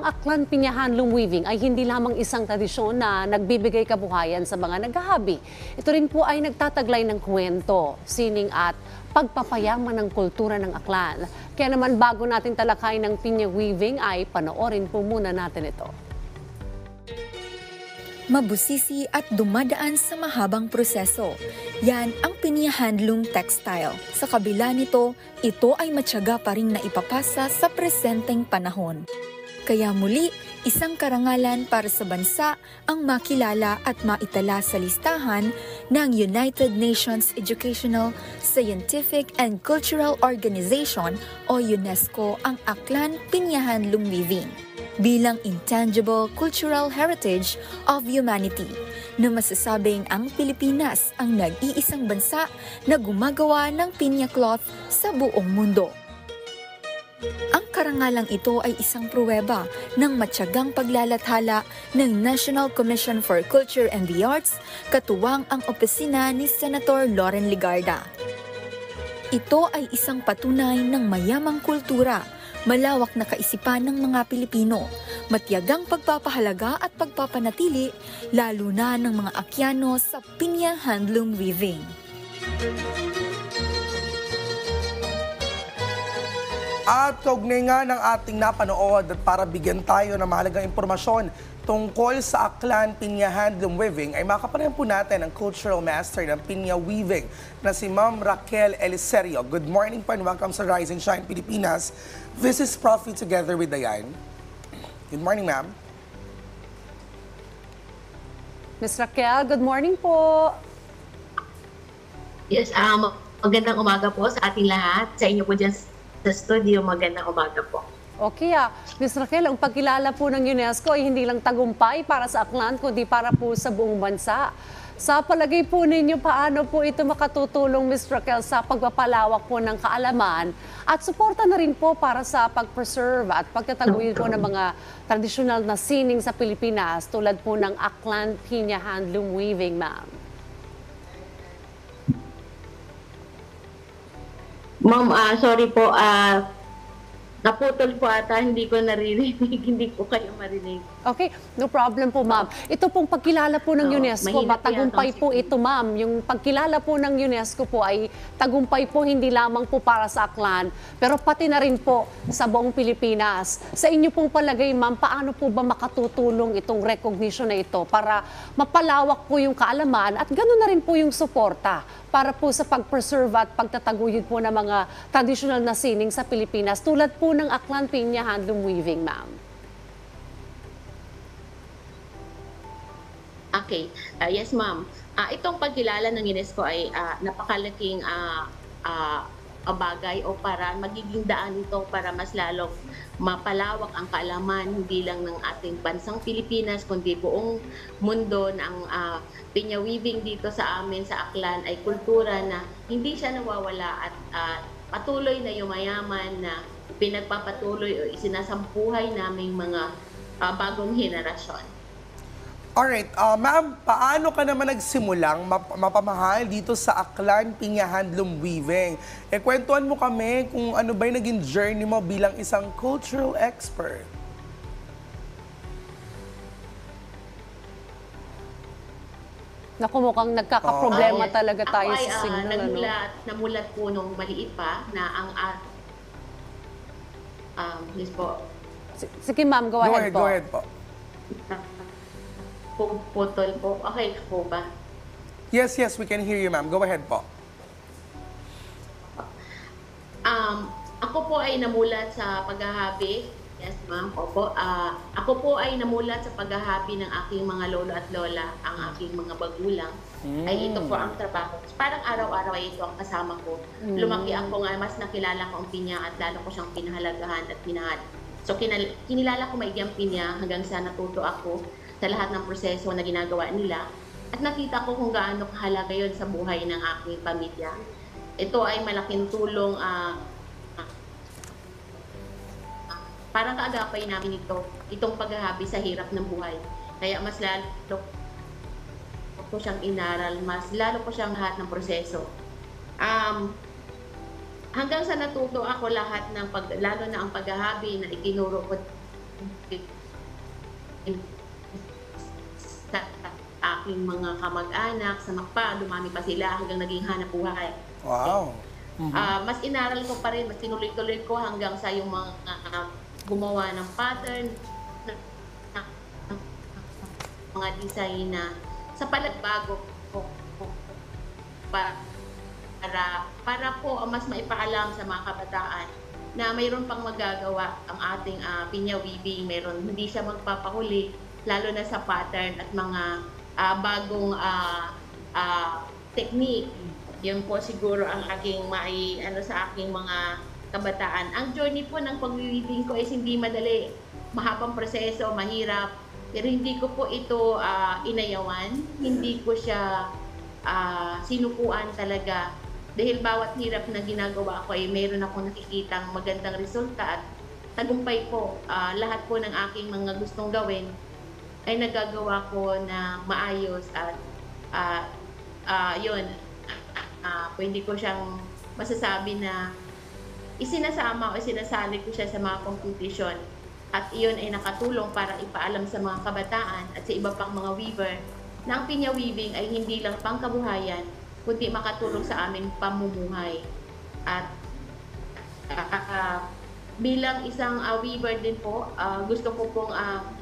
Aklan Piña Handloom Weaving ay hindi lamang isang tradisyon na nagbibigay kabuhayan sa mga naghahabi. Ito rin po ay nagtataglay ng kwento, sining at pagpapayaman ng kultura ng aklan. Kaya naman bago natin talakayin ng Piña Weaving ay panoorin po muna natin ito. Mabusisi at dumadaan sa mahabang proseso. Yan ang Piña Handloom Textile. Sa kabila nito, ito ay matyaga pa rin na ipapasa sa presenteng panahon. Kaya muli, isang karangalan para sa bansa ang makilala at maitala sa listahan ng United Nations Educational, Scientific and Cultural Organization o UNESCO ang Aklan Piña Handloom Weaving bilang Intangible Cultural Heritage of Humanity na masasabing ang Pilipinas ang nag-iisang bansa na gumagawa ng pinya cloth sa buong mundo. Ang karangalang ito ay isang pruweba ng matyagang paglalathala ng National Commission for Culture and the Arts, katuwang ang opisina ni Senator Loren Legarda. Ito ay isang patunay ng mayamang kultura, malawak na kaisipan ng mga Pilipino, matiyagang pagpapahalaga at pagpapanatili, lalo na ng mga Akyano sa Piña Handloom Weaving. At kaugnay nga ng ating napanood at para bigyan tayo ng mahalagang impormasyon tungkol sa Aklan Piña Handloom Weaving ay makapanayan po natin ang Cultural Master ng Piña Weaving na si Ma'am Raquel Eliserio. Good morning po and welcome sa Rise and Shine Pilipinas. This is Profi together with Dayan. Good morning, ma'am. Ms. Raquel, good morning po. Yes, magandang umaga po sa ating lahat. Sa inyo po dyan sa studio, magandang umaga po. Okay Ms. Raquel, ang pagkilala po ng UNESCO ay hindi lang tagumpay para sa Aklan, kundi para po sa buong bansa. Sa palagay po ninyo, paano po ito makatutulong, Ms. Raquel, sa pagpapalawak po ng kaalaman at suporta na rin po para sa pag-preserve at pagtataguyod po ng mga tradisyonal na sining sa Pilipinas tulad po ng Aklan Piña Handloom Weaving, ma'am? Ma'am, sorry po, naputol po ata, hindi ko naririnig, hindi ko kayo marinig. Okay, no problem po, ma'am. Ito pong pagkilala po ng UNESCO, matagumpay po ito, ma'am. Yung pagkilala po ng UNESCO po ay tagumpay po hindi lamang po para sa Aklan, pero pati na rin po sa buong Pilipinas. Sa inyo pong palagay, ma'am, paano po ba makatutulong itong recognition na ito para mapalawak po yung kaalaman at gano'n na rin po yung suporta para po sa pag-preserve at pagtataguyod po ng mga traditional na sining sa Pilipinas tulad po ng Aklan Piña Handloom Weaving, ma'am? Okay, yes ma'am. Itong pagkilala ng UNESCO ay napakalaking bagay o para magiging daan ito para mas lalong mapalawak ang kaalaman hindi lang ng ating bansang Pilipinas kundi buong mundo na ang Piña Weaving dito sa amin sa Aklan ay kultura na hindi siya nawawala at patuloy na yumayaman na pinagpapatuloy o isinasampuhay naming mga bagong henerasyon. Alright, ma'am, paano ka naman nagsimulang mapamahal dito sa Aklan Piña Handloom Weaving? Kwentuhan mo kami kung ano ba yung naging journey mo bilang isang cultural expert. Naku, mukhang nagkakaproblema talaga tayo sa signal. Namulat po nung maliit pa na ang yes po. Sige ma'am, go ahead po. Go ahead po. Putol po. Okay po ba? Yes, we can hear you, ma'am. Go ahead po. Ako po ay namulat sa paghahabi. Yes, ma'am. Opo. Ako po ay namulat sa paghahabi ng aking mga lolo at lola, ang aking mga bagulang. Ay ito po ang trabaho. Parang araw-araw ay ito ang kasama ko. Lumaki ako nga, mas nakilala ko ang pinya at lalo ko siyang pinahalagahan at pinahal. So kinilala ko maigi ang pinya hanggang sa natuto ako sa lahat ng proseso na ginagawa nila at nakita ko kung gaano kahalaga yun sa buhay ng aking pamilya. Ito ay malaking tulong, parang kaagapay namin itong paghahabi sa hirap ng buhay. Kaya mas lalo ko siyang inaral, mas lalo ko siyang lahat ng proseso. Hanggang sa natuto ako lahat ng lalo na ang paghahabi na itinuro ko sa aking mga kamag-anak, sa MACPA, dumami pa sila hanggang naging hanap buhay. Wow. Mas inaral ko pa rin, mas tinuloy-tuloy ko hanggang sa yung mga gumawa ng pattern, mga design na sa palagbago ko para po mas maipaalam sa mga kabataan na mayroon pang magagawa ang ating pinya weaving, mayroon hindi siya magpapahuli lalo na sa pattern at mga bagong technique. Yun po siguro ang aking sa aking mga kabataan. Ang journey po ng pag-weaving ko is hindi madali. Mahabang proseso, mahirap. Pero hindi ko po ito inayawan. Hindi ko siya sinukuan talaga. Dahil bawat hirap na ginagawa ko ay mayroon akong nakikitang magandang resulta at tagumpay po. Lahat po ng aking mga gustong gawin ay nagagawa ko na maayos at yun. Pwede ko siyang masasabi na isinasama o isinasali ko siya sa mga competition at iyon ay nakatulong para ipaalam sa mga kabataan at sa iba pang mga weaver na ang pinya weaving ay hindi lang pangkabuhayan kundi makatulong sa aming pamumuhay. At bilang isang weaver din po, gusto ko pong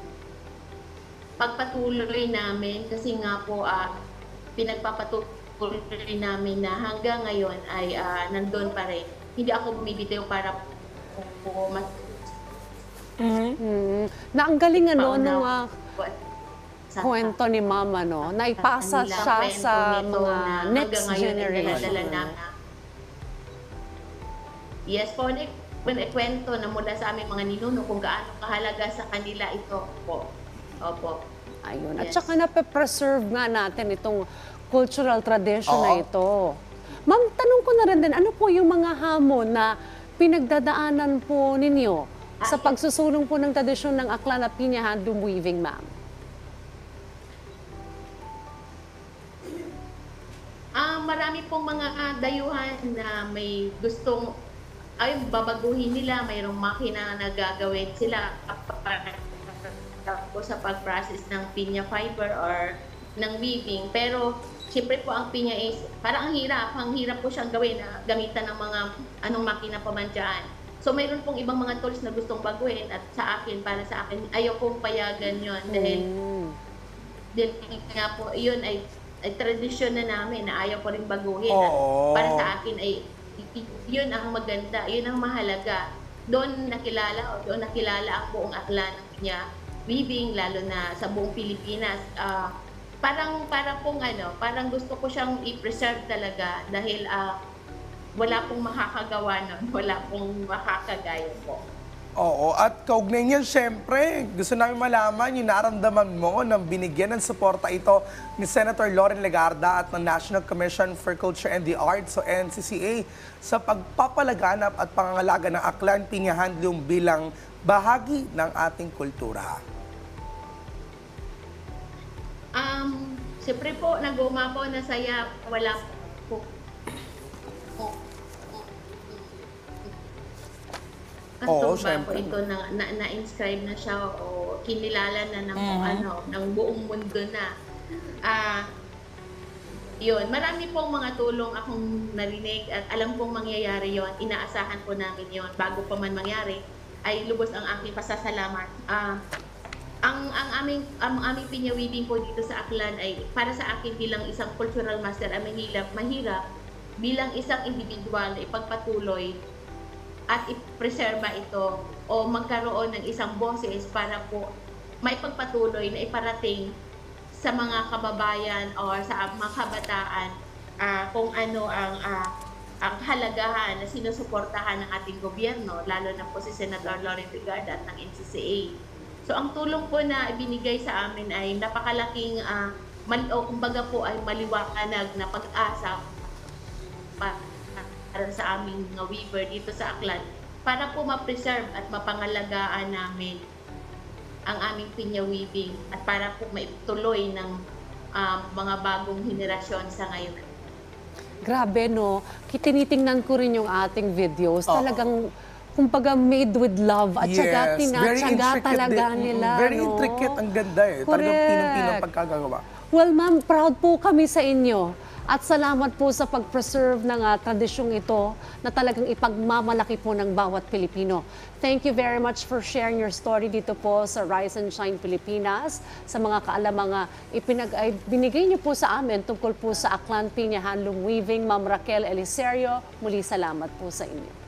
pagpatuloy namin kasi nga po pinagpapatuloy namin na hanggang ngayon ay nandun pa rin. Hindi ako bumibitaw para po mas na ang galing nung kwento ni Mama, no? Naipasa siya sa mga next generation. Yes po, kwento na mula sa aming mga ninuno kung gaano kahalaga sa kanila ito po. Opo. Ayun. Yes. At saka nape-preserve nga natin itong cultural tradition na ito. Ma'am, tanong ko na rin din, ano po yung mga hamon na pinagdadaanan po ninyo sa pagsusulong po ng tradisyon ng Aklan at Pinya Handloom Weaving, ma'am? Marami pong mga dayuhan na may gustong babaguhin nila, mayroong makina na gagawin sila sa pag-process ng pinya fiber or ng weaving. Pero siyempre po ang pinya is parang ang hirap po siyang gawin na gamitan ng mga makina pa man dyan. So mayroon pong ibang mga tools na gustong baguhin at para sa akin, ayaw kong payagan yon dahil nga po, yun ay tradisyon na namin na ayaw ko rin baguhin. Para sa akin ay yun ang maganda, yun ang mahalaga. Doon nakilala ang buong Aklan ng Pinya Weaving, lalo na sa buong Pilipinas. Parang gusto ko siyang i-preserve talaga dahil wala pong makakagawa nun, wala pong makakagaya po. Oo, at kaugnay niyan, syempre, gusto namin malaman yung naramdaman mo nang binigyan ng suporta ito ni Senator Loren Legarda at ng National Commission for Culture and the Arts, so NCCA, sa pagpapalaganap at pangangalaga ng Aklan Pinya Handloom bilang bahagi ng ating kultura. Siyempre po, nag-uuma po, nasaya, wala po. Syempre. Po ito na-inscribe na siya o kinilala na ng buong mundo na. Yun, marami pong mga tulong akong narinig at alam kong mangyayari yon. Inaasahan po namin yon bago pa man mangyari ay lubos ang aking pasasalamat. Ang aming pinya weaving po dito sa Aklan ay para sa akin bilang isang cultural master ay mahirap bilang isang individual na ipagpatuloy at i-preserba ito o magkaroon ng isang boses para po maipagpatuloy na iparating sa mga kababayan o sa mga kabataan kung ano ang halagahan na sinusuportahan ng ating gobyerno, lalo na po si Senator Loren Legarda at ng NCCA. So ang tulong po na ibinigay sa amin ay napakalaking kumbaga po ay maliwanag na pag-asa para sa aming mga weaver dito sa Aklan para po ma-preserve at mapangalagaan namin ang aming pinya weaving at para po maituloy ng mga bagong henerasyon sa ngayon. Grabe, no? Tinitingnan ko rin yung ating videos. Talagang kumbaga made with love at saka very tinatsaga intricate talaga din. nila. Very no? intricate, ang ganda eh. Talagang Correct. pinong-pinong pagkagagawa. Well, ma'am, proud po kami sa inyo. At salamat po sa pag-preserve ng tradisyong ito na talagang ipagmamalaki po ng bawat Pilipino. Thank you very much for sharing your story dito po sa Rise and Shine Pilipinas, sa mga kaalamang binigay niyo po sa amin tungkol po sa Aklan Piña Handloom Weaving. Ma'am Raquel Eliserio, muli salamat po sa inyo.